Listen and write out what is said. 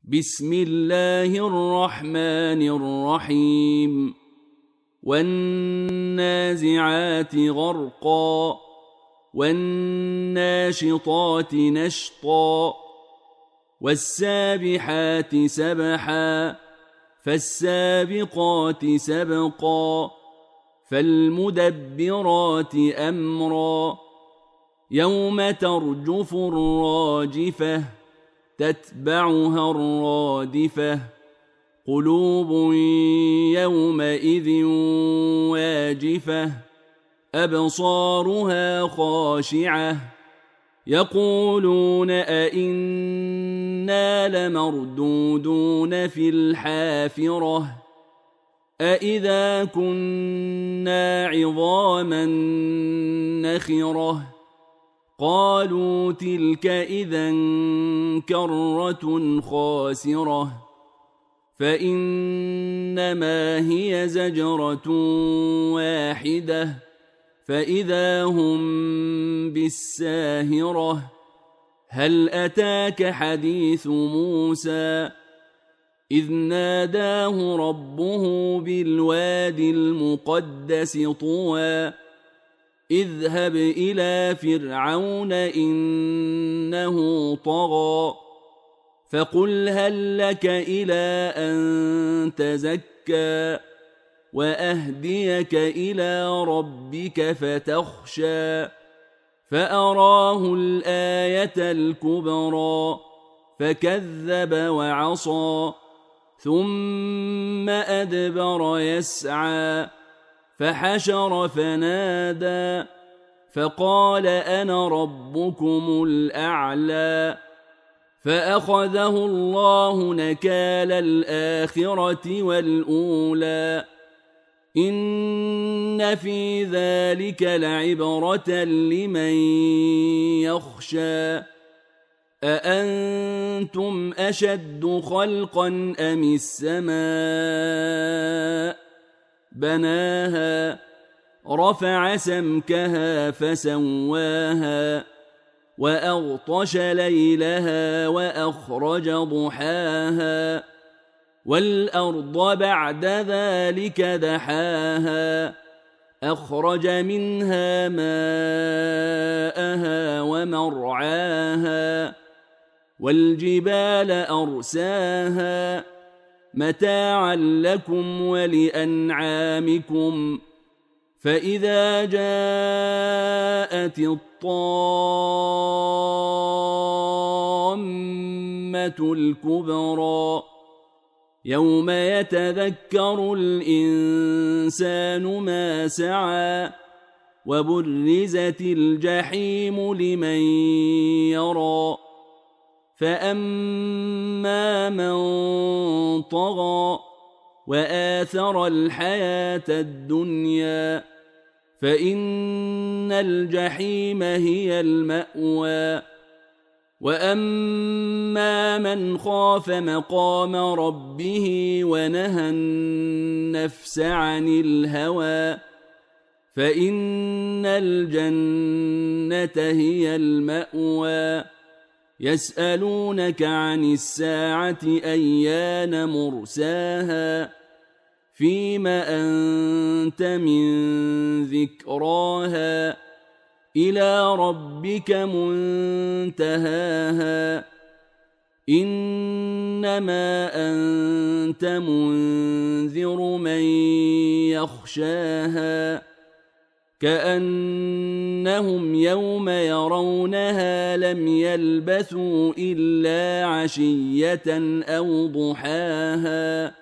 بسم الله الرحمن الرحيم والنازعات غرقا والناشطات نشطا والسابحات سبحا فالسابقات سبقا فالمدبرات أمرا يوم ترجف الراجفة تتبعها الرادفة قلوب يومئذ واجفة أبصارها خاشعة يقولون أئنا لمردودون في الحافرة أئذا كنا عظاما نخرة قالوا تلك إذا كرة خاسرة فإنما هي زجرة واحدة فإذا هم بالساهرة هل أتاك حديث موسى إذ ناداه ربه بالوادي المقدس طوى اذهب إلى فرعون إنه طغى فقل هل لك إلى أن تزكى وأهديك إلى ربك فتخشى فأراه الآية الكبرى فكذب وعصى ثم أدبر يسعى فحشر فنادى فقال أنا ربكم الأعلى فأخذه الله نكال الآخرة والأولى إن في ذلك لعبرة لمن يخشى أأنتم أشد خلقا أم السماء بناها رفع سمكها فسواها وأغطش ليلها وأخرج ضحاها والأرض بعد ذلك دحاها أخرج منها ماءها ومرعاها والجبال أرساها متاعا لكم ولأنعامكم فإذا جاءت الطامة الكبرى يوم يتذكر الإنسان ما سعى وبرزت الجحيم لمن يرى فأما من طغى وآثر الحياة الدنيا فإن الجحيم هي المأوى وأما من خاف مقام ربه ونهى النفس عن الهوى فإن الجنة هي المأوى يسألونك عن الساعة أيان مرساها فيم أنت من ذكراها إلى ربك منتهاها إنما أنت منذر من يخشاها كأنهم يوم يرونها لم يلبثوا إلا عشية أو ضحاها